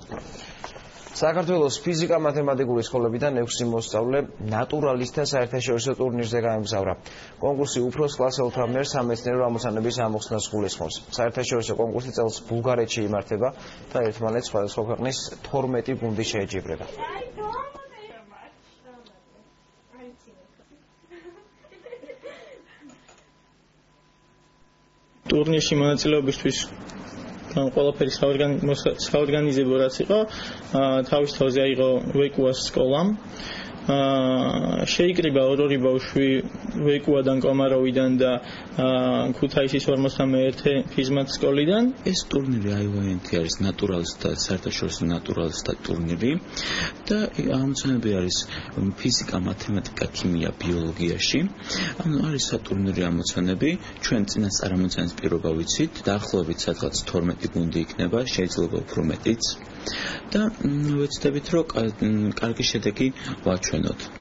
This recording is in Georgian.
საქართველოს ფიზიკა-მათემატიკური სკოლებიდან 6 მოსწავლე ნატურალისტთა საერთაშორისო ტურნირზე გაემგზავრა. კონკურსი უფროს კლასელთა მიერ სამეცნიერო ამოცანების ამოხსნას გულისხმობს. საერთაშორისო კონკურსი წელს ბულგარეთში იმართება და ერთმანეთს სხვადასხვა ქვეყნის 12 გუნდი შეეჯიბრება. ტურნირში მონაწილეობისთვის ყველაფერი საორგანიზებო რაც იყო, თავის თავზე აიღო ვეკუას სკოლამ. შეიკრიბა ორი ბავშვი ვეკუადან, კომაროვიდან და ქუთაისის 51 ფიზმათ სკოლიდან. ეს ტურნირი აივოენთი არის ნატურალისტთა საერთაშორისო ნატურალისტთა ტურნირი და ამოცანები არის ფიზიკა, მათემატიკა, ქიმია, ბიოლოგიაში. არის სატურნირი ამოცანები, ჩვენ წინასწარ ამოცანის პირობა ვიცით, დაახლოებით სადღაც 12 გუნდი იქნება, შეიძლება უფრო მეტიც. და ვეცდებით, რომ კარგი შედეგი ვაჩვენოთ.